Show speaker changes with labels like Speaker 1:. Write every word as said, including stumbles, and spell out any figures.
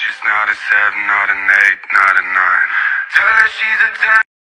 Speaker 1: She's not a seven, not an eight, not a nine. Tell her she's a ten.